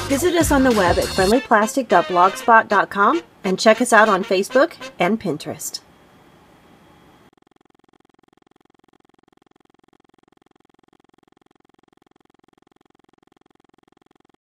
Visit us on the web at friendlyplastic.blogspot.com and check us out on Facebook and Pinterest.